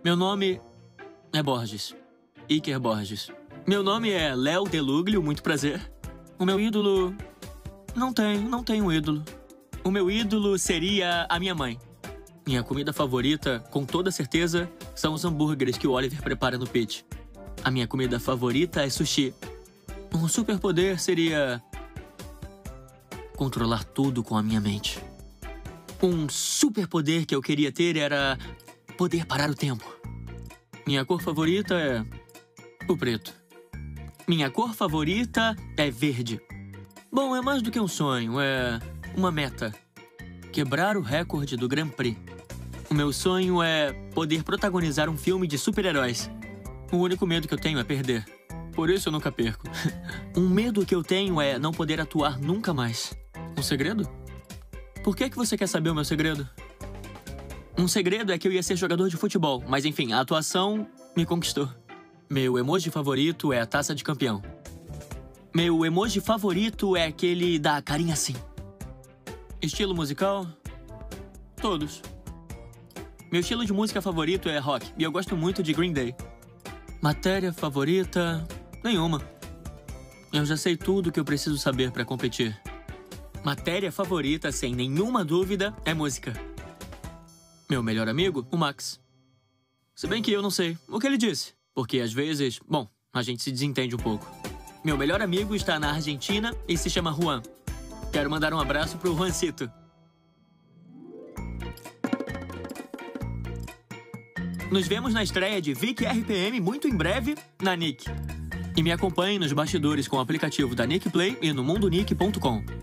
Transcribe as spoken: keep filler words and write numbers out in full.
Meu nome é Borges. Iker Borges. Meu nome é Léo Deluglio, muito prazer. O meu ídolo... Não tenho, não tenho ídolo. O meu ídolo seria a minha mãe. Minha comida favorita, com toda certeza, são os hambúrgueres que o Oliver prepara no pit. A minha comida favorita é sushi. Um superpoder seria... controlar tudo com a minha mente. Um superpoder que eu queria ter era... poder parar o tempo. Minha cor favorita é... o preto. Minha cor favorita é verde. Bom, é mais do que um sonho, é... uma meta. Quebrar o recorde do Grand Prix. O meu sonho é poder protagonizar um filme de super-heróis. O único medo que eu tenho é perder. Por isso eu nunca perco. Um medo que eu tenho é não poder atuar nunca mais. Um segredo? Por que que você quer saber o meu segredo? Um segredo é que eu ia ser jogador de futebol, mas enfim, a atuação me conquistou. Meu emoji favorito é a taça de campeão. Meu emoji favorito é aquele da carinha assim. Estilo musical? Todos. Meu estilo de música favorito é rock, e eu gosto muito de Green Day. Matéria favorita? Nenhuma. Eu já sei tudo que eu preciso saber para competir. Matéria favorita, sem nenhuma dúvida, é música. Meu melhor amigo, o Max. Se bem que eu não sei o que ele disse, porque às vezes, bom, a gente se desentende um pouco. Meu melhor amigo está na Argentina e se chama Juan. Quero mandar um abraço pro Juancito. Nos vemos na estreia de Vic R P M muito em breve na Nick. E me acompanhe nos bastidores com o aplicativo da Nick Play e no mundo nick ponto com.